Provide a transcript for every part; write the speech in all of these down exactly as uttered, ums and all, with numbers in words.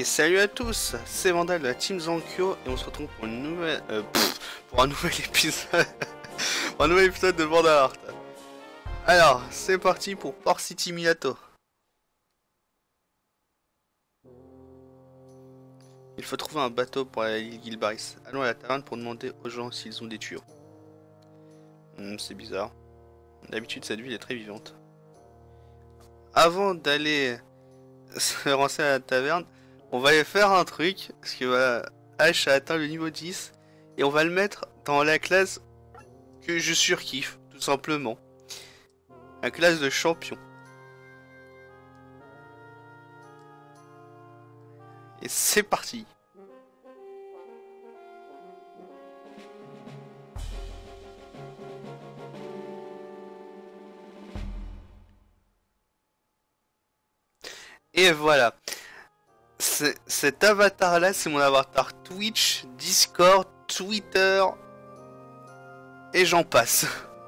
Et salut à tous, c'est Vandal de la Team Zankyo et on se retrouve pour une nouvelle, euh, pff, pour un nouvel épisode, pour un nouvel épisode de Vandal Art. Alors, c'est parti pour Port City Minato. Il faut trouver un bateau pour aller à l'île Gilbaris. Allons à la taverne pour demander aux gens s'ils ont des tuyaux. Hmm, c'est bizarre. D'habitude cette ville est très vivante. Avant d'aller se renseigner à la taverne, on va aller faire un truc, parce que voilà, H a atteint le niveau dix, et on va le mettre dans la classe que je surkiffe, tout simplement. La classe de champion. Et c'est parti. Et voilà. Cet avatar là, c'est mon avatar Twitch, Discord, Twitter et j'en passe.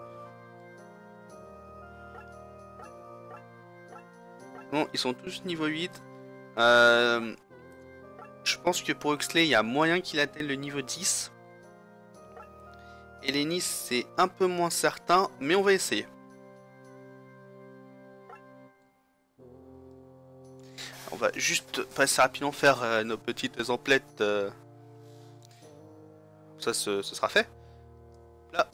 Bon, ils sont tous niveau huit. Euh, je pense que pour Huxley, il y a moyen qu'il atteigne le niveau dix. Elenis, c'est un peu moins certain, mais on va essayer. On va juste passer rapidement faire euh, nos petites emplettes. Euh... Ça, ce, ce sera fait. Là.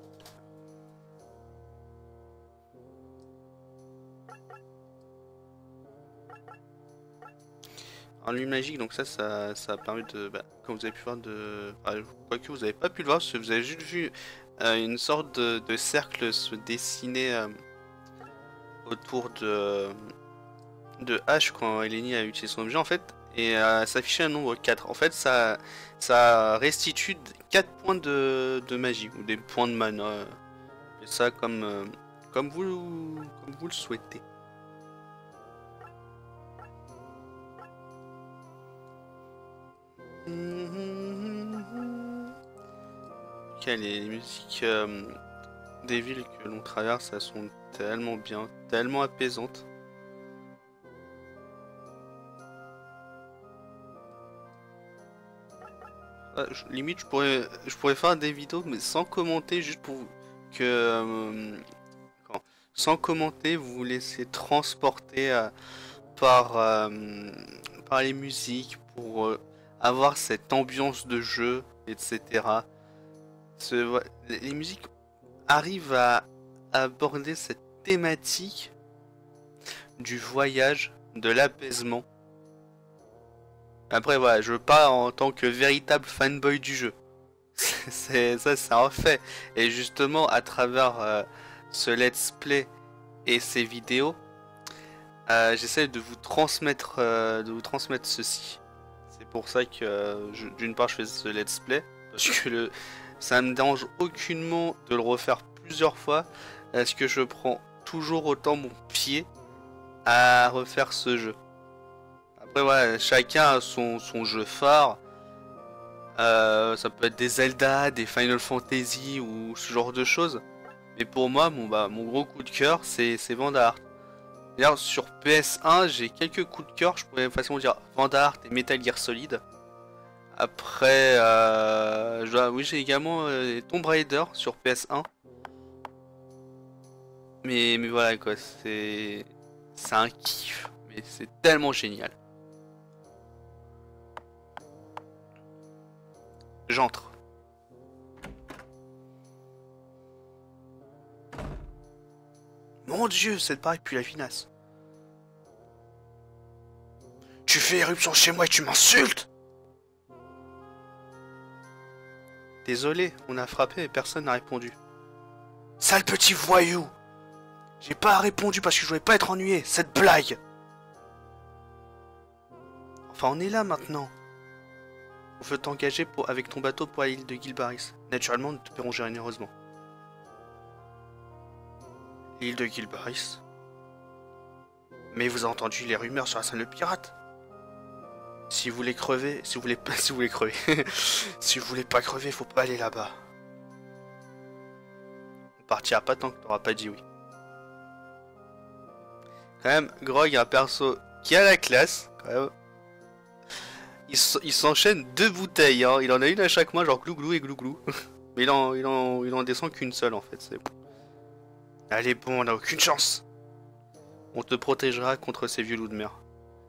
Un lui magique, donc ça, ça, ça permet de, bah, comme vous avez pu voir, de, enfin, quoique vous n'avez pas pu le voir, parce que vous avez juste vu euh, une sorte de, de cercle se dessiner euh, autour de de H quand Eleni a utilisé son objet en fait, et euh, s'affichait un nombre quatre. En fait, ça, ça restitue quatre points de, de magie, ou des points de mana. Et ça comme, euh, comme, vous, comme vous le souhaitez. Ok, les musiques euh, des villes que l'on traverse, elles sont tellement bien, tellement apaisantes. Ah, je, limite je pourrais je pourrais faire des vidéos mais sans commenter, juste pour que euh, quand, sans commenter vous vous laissez transporter euh, par euh, par les musiques pour euh, avoir cette ambiance de jeu, etc. Ce, les musiques arrivent à, à aborder cette thématique du voyage, de l'apaisement. Après voilà, je parle en tant que véritable fanboy du jeu. C'est ça, c'est un fait. Et justement, à travers euh, ce let's play et ces vidéos, euh, j'essaie de vous transmettre, euh, de vous transmettre ceci. C'est pour ça que euh, d'une part je fais ce let's play parce que le, ça me dérange aucunement de le refaire plusieurs fois. Est-ce que je prends toujours autant mon pied à refaire ce jeu? Après voilà, chacun a son, son jeu phare. Euh, ça peut être des Zelda, des Final Fantasy ou ce genre de choses. Mais pour moi, mon, bah, mon gros coup de cœur, c'est Vandal Art. D'ailleurs, sur P S un, j'ai quelques coups de cœur. Je pourrais facilement dire Vandal Art et Metal Gear Solid. Après, euh, je, oui, j'ai également euh, Tomb Raider sur P S un. Mais, mais voilà quoi, c'est c'est un kiff. Mais c'est tellement génial. J'entre. Mon dieu, cette barre pue la finasse. Tu fais éruption chez moi et tu m'insultes? Désolé, on a frappé et personne n'a répondu. Sale petit voyou! J'ai pas répondu parce que je voulais pas être ennuyé, cette blague! Enfin, on est là maintenant. On veut t'engager pour... avec ton bateau pour l'île de Gilbaris. Naturellement, nous te paierons généreusement. L'île de Gilbaris? Mais vous avez entendu les rumeurs sur la scène de pirate? Si vous voulez crever, si vous voulez pas, si vous voulez crever, si vous voulez pas crever, faut pas aller là-bas. On partira pas tant que t'auras pas dit oui. Quand même, Grog, un perso qui a la classe, quand même. il s- il s'enchaîne deux bouteilles, hein. Il en a une à chaque main, genre glou-glou et glou-glou. Mais il en, il, en, il en descend qu'une seule en fait. C'est... Allez, bon, on n'a aucune chance. On te protégera contre ces vieux loups de mer.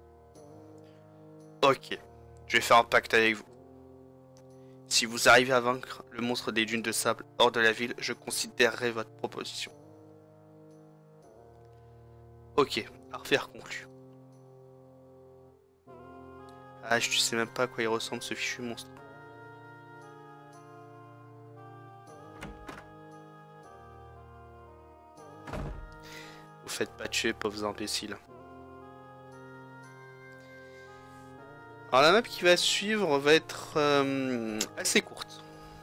Ok, je vais faire un pacte avec vous. Si vous arrivez à vaincre le monstre des dunes de sable hors de la ville, je considérerai votre proposition. Ok, affaire conclue. Ah, je sais même pas à quoi il ressemble ce fichu monstre. Vous faites pas tuer, pauvres imbéciles. Alors la map qui va suivre va être euh, assez courte.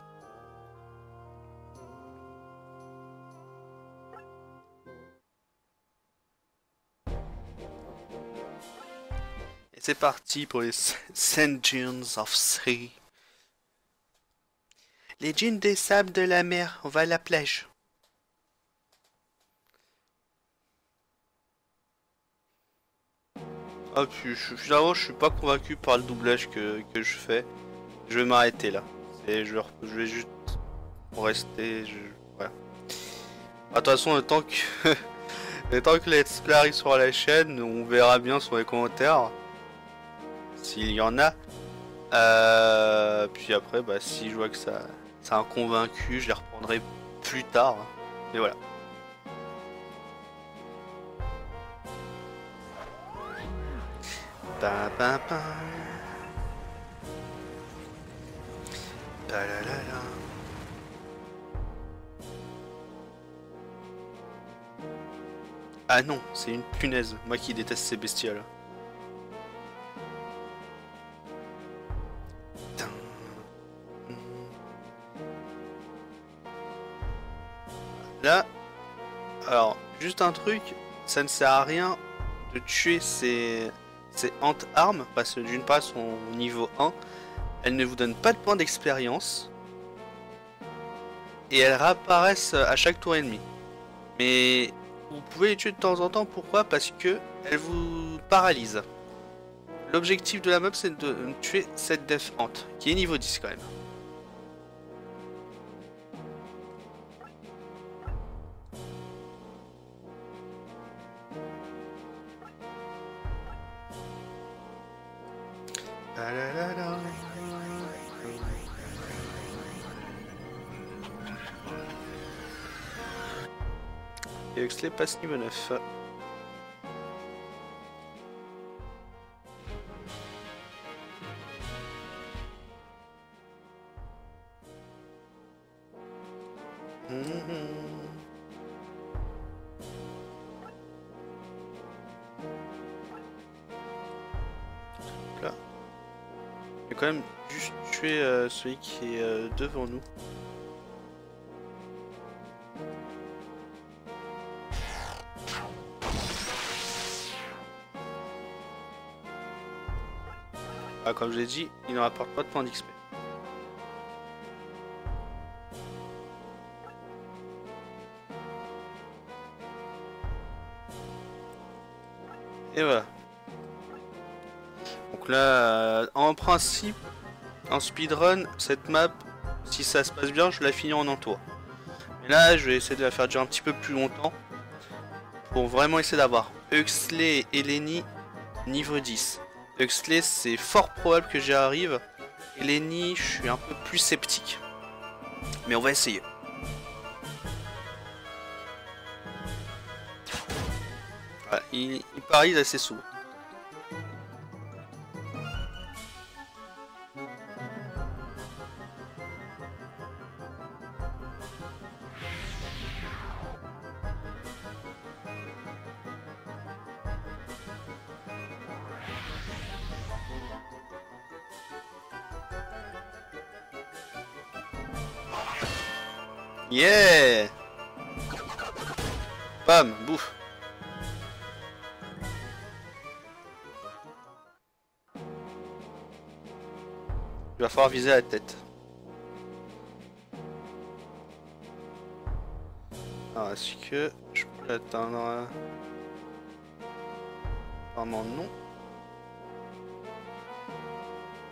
Et c'est parti pour les Sand Dunes of Sea. Les dunes des sables de la mer, on va à la plage. Ah, puis je- finalement, je suis pas convaincu par le doublage que, que je fais. Je vais m'arrêter là. Et je, vais rep- je vais juste rester. Je... Voilà. Ah, de toute façon, le temps que, le temps que Let's Play arrive sur la chaîne, on verra bien sur les commentaires. S'il y en a. Euh, puis après, bah, si je vois que ça, ça a un convaincu, je les reprendrai plus tard. Et voilà. Ba, ba, ba. Ba, la, la, la. Ah non, c'est une punaise. Moi qui déteste ces bestioles. Là, alors, juste un truc, ça ne sert à rien de tuer ces, ces Ant-Armes, parce que d'une part, sont au niveau un, elles ne vous donnent pas de points d'expérience, et elles réapparaissent à chaque tour ennemi. Mais vous pouvez les tuer de temps en temps, pourquoi? Parce que elles vous paralysent. L'objectif de la map, c'est de tuer cette Death Ant, qui est niveau dix quand même. Et Huxley passe niveau neuf. Là. Je vais quand même juste tuer euh, celui qui est euh, devant nous. Ah, comme je l'ai dit, il ne rapporte pas de points d'X P. Et voilà. Donc là, euh, en principe, en speedrun, cette map, si ça se passe bien, je la finis en un tour. Mais là, je vais essayer de la faire durer un petit peu plus longtemps. Pour vraiment essayer d'avoir Huxley et Eleni niveau dix. Huxley, c'est fort probable que j'y arrive. Eleni, je suis un peu plus sceptique. Mais on va essayer. Voilà, il, il parie assez souvent. Yeah! Bam, bouffe. Il va falloir viser la tête. Alors, est-ce que je peux l'atteindre? Apparemment non.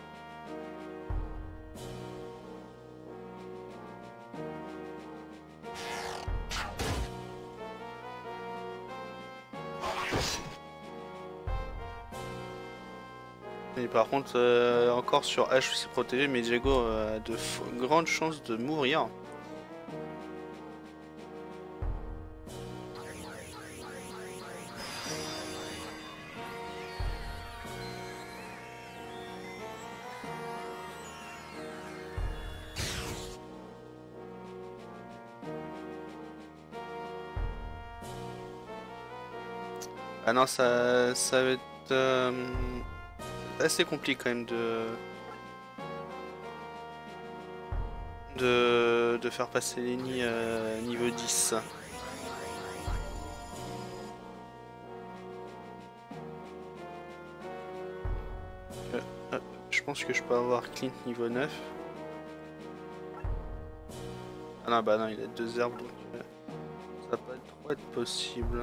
Et par contre, euh, encore sur H c'est protégé, mais Diego a de grandes chances de mourir. Ah non, ça, ça va être euh, assez compliqué quand même de... de, de faire passer Lenny euh, niveau dix. Euh, euh, je pense que je peux avoir Clint niveau neuf. Ah non, bah non, il a deux herbes donc euh, ça va pas trop être possible.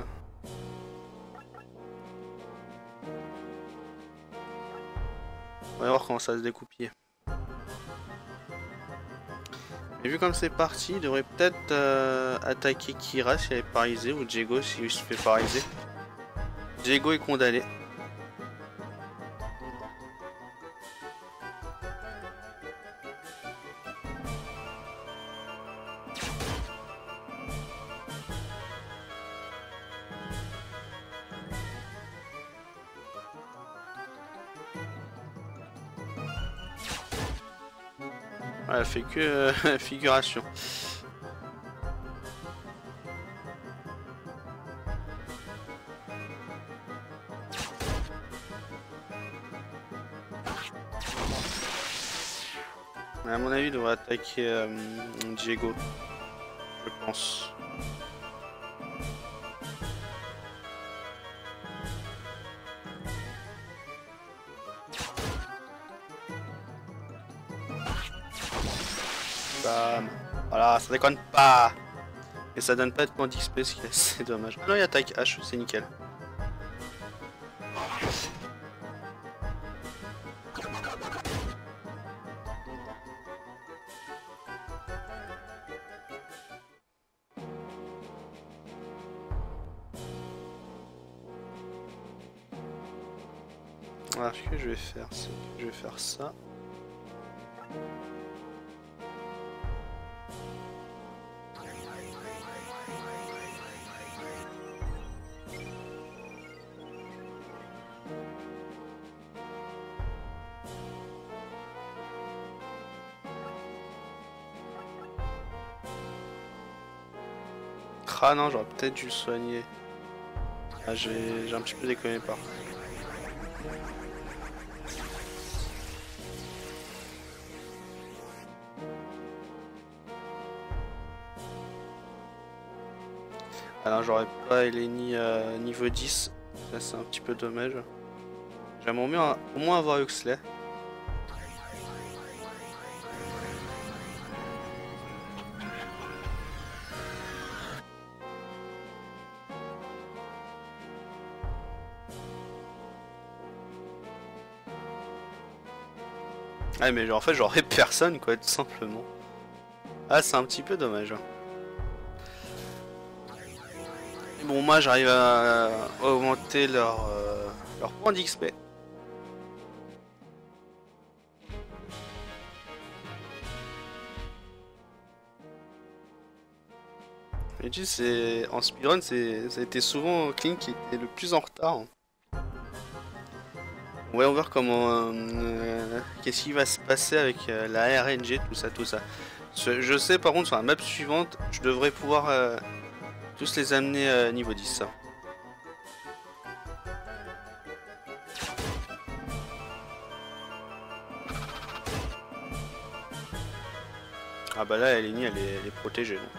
On va voir comment ça va se découpiller. Et vu comme c'est parti, il devrait peut-être euh, attaquer Kira si elle est paralysée ou Diego si il se fait paralyser. Diego est condamné. Ouais, elle fait que euh, figuration. À mon avis, il devrait attaquer euh, Diego. Je pense. Bam. Voilà, ça déconne pas. Et ça donne pas de points d'X P, ce qui est assez dommage. Ah non, il attaque H, c'est nickel. Alors, ce que je vais faire, c'est que je vais faire ça. Ah non, j'aurais peut-être dû le soigner. Ah, j'ai un petit peu déconné par. Alors j'aurais pas Eleni euh, niveau dix, ça c'est un petit peu dommage. J'aimerais bien au moins avoir Huxley. Ah mais en fait j'aurais personne quoi, tout simplement. Ah c'est un petit peu dommage. Bon moi j'arrive à augmenter leur, euh, leur point d'X P. Et tu sais, en speedrun c'était souvent Clint qui était le plus en retard. Ouais, on va voir comment, euh, euh, qu'est-ce qui va se passer avec euh, la R N G, tout ça, tout ça. Je sais par contre sur la map suivante, je devrais pouvoir euh, tous les amener à niveau dix. Ah bah là, Eleni, elle est, elle est protégée. Donc.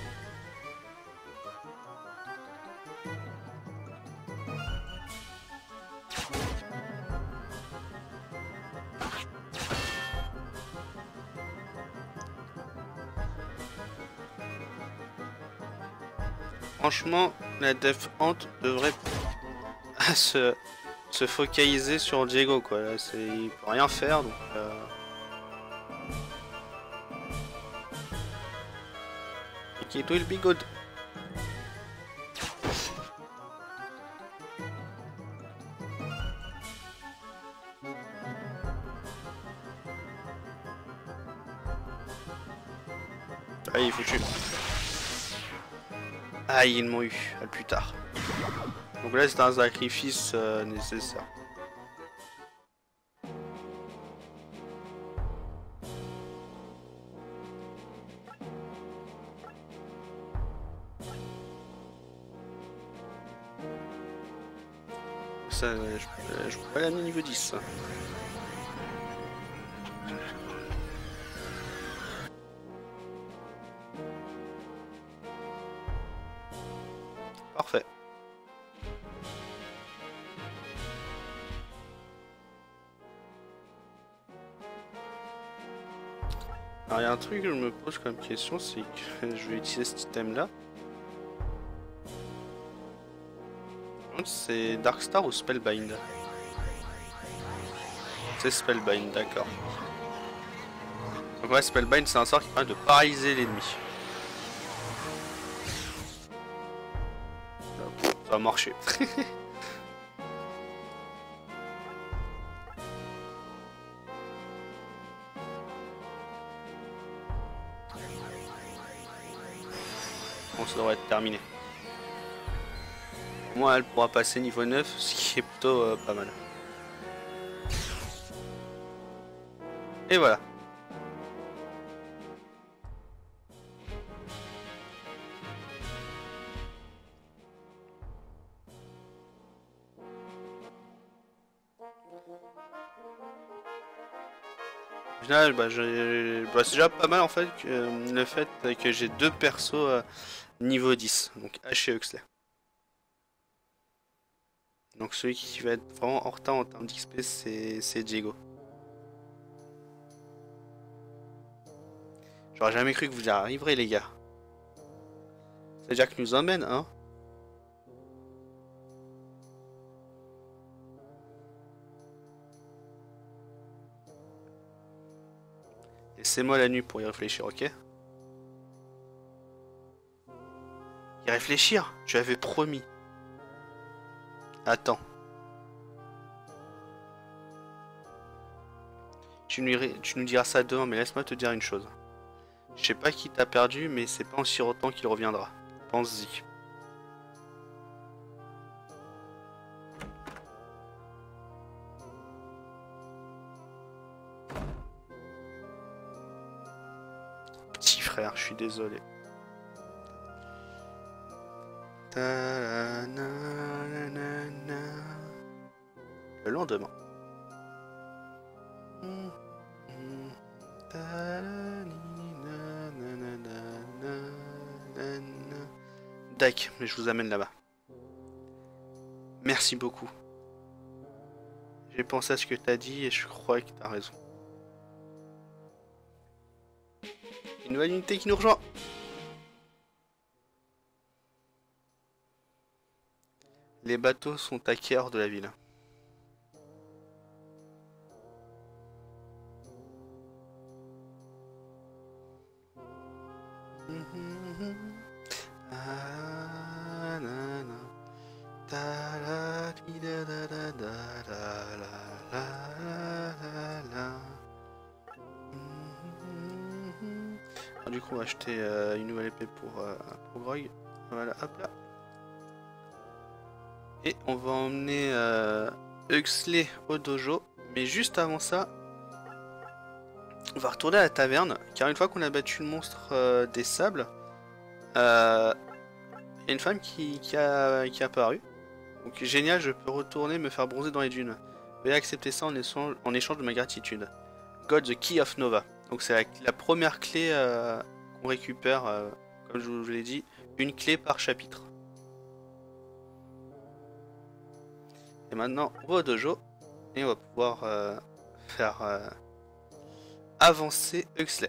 Franchement, la Death Hunt devrait se, se focaliser sur Diego quoi. Là, il peut rien faire donc. Euh... It will be good. Ah, il est foutu. Ah, ils m'ont eu. À plus tard. Donc là, c'est un sacrifice euh, nécessaire. Ça, je, je peux pas l'amener niveau dix. Ça. Parfait. Alors il y a un truc que je me pose comme question, c'est que je vais utiliser cet item là. C'est Darkstar ou Spellbind? C'est Spellbind, d'accord. Donc ouais, Spellbind c'est un sort qui permet de paralyser l'ennemi. Ça va marcher. Bon, ça devrait être terminé. Moi, elle pourra passer niveau neuf, ce qui est plutôt euh, pas mal. Et voilà. Au final, bah, bah, c'est déjà pas mal en fait que, euh, le fait que j'ai deux persos euh, niveau dix, donc Ash et Huxley. Donc celui qui va être vraiment en retard en termes d'X P, c'est Diego. J'aurais jamais cru que vous y arriverez les gars. C'est Jack nous emmène, hein. Laissez-moi la nuit pour y réfléchir, ok? Y réfléchir? Je l'avais promis. Attends. Tu nous, tu nous diras ça demain, mais laisse-moi te dire une chose. Je sais pas qui t'a perdu, mais c'est pas en sirotant qu'il reviendra. Pense-y. Petit frère, je suis désolé. Le lendemain. Dac, mais je vous amène là-bas. Merci beaucoup. J'ai pensé à ce que t'as dit et je crois que t'as raison. Une nouvelle unité qui nous rejoint. Les bateaux sont à cœur de la ville. Alors, du coup, on va acheter euh, une nouvelle épée pour, euh, pour Grog. Voilà, hop là. Et on va emmener euh, Huxley au dojo. Mais juste avant ça, on va retourner à la taverne. Car une fois qu'on a battu le monstre euh, des sables, euh, il y a une femme qui, qui, a, qui a apparu. Donc génial, je peux retourner me faire bronzer dans les dunes. Veuillez accepter ça en échange, en échange de ma gratitude. God the Key of Nova. Donc c'est la, la première clé euh, qu'on récupère, euh, comme je vous l'ai dit, une clé par chapitre. Et maintenant, on va au dojo et on va pouvoir euh, faire euh, avancer Huxley.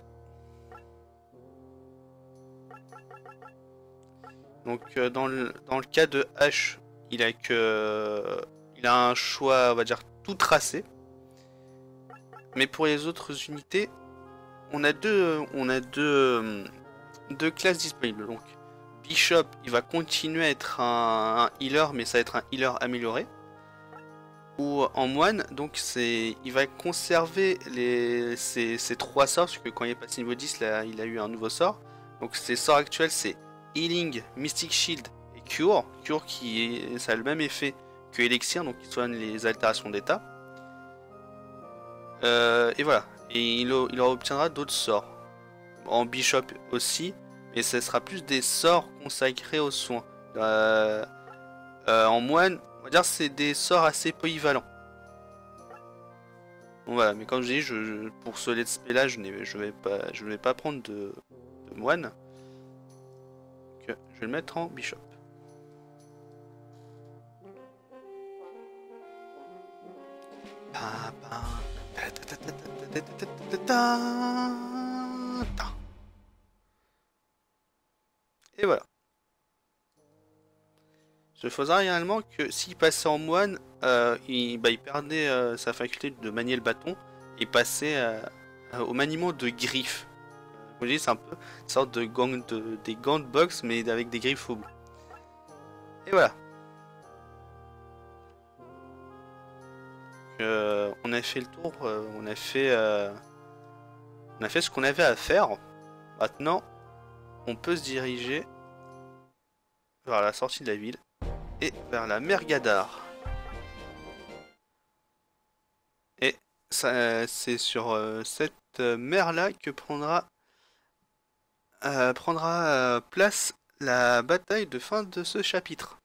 Donc euh, dans, le, dans le cas de H, il a que euh, il a un choix, on va dire, tout tracé. Mais pour les autres unités, on a deux, on a deux, deux classes disponibles. Donc Bishop, il va continuer à être un, un healer, mais ça va être un healer amélioré. Ou en moine, donc c'est, il va conserver les, ses, ses trois sorts, parce que quand il est passé niveau dix, là, il a eu un nouveau sort. Donc ses sorts actuels c'est Healing, Mystic Shield et Cure. Cure qui est, ça a le même effet que Elixir, donc qui soigne les altérations d'état. Euh, et voilà. Et il, il obtiendra d'autres sorts. En Bishop aussi, mais ce sera plus des sorts consacrés aux soins. Euh, euh, en moine, on va dire c'est des sorts assez polyvalents. Bon, voilà, mais comme je dis, je, je, pour ce let's play là, je ne vais pas, je vais pas prendre de, de moine. Donc, je vais le mettre en Bishop. Et voilà. Je faisais réellement que s'il passait en moine, euh, il, bah, il perdait euh, sa faculté de manier le bâton et passait euh, au maniement de griffes. Vous voyez, c'est un peu une sorte de gants de, des gants de boxe, mais avec des griffes au bout. Et voilà. Euh, on a fait le tour, euh, on a fait, euh, on a fait ce qu'on avait à faire. Maintenant, on peut se diriger vers la sortie de la ville et vers la mer Gadar. Et c'est sur euh, cette euh, mer-là que prendra, euh, prendra euh, place la bataille de fin de ce chapitre.